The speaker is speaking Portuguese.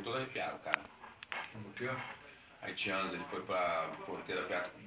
todo arrepiado, cara. Por quê? Haitianos, ele foi pra fronteira perto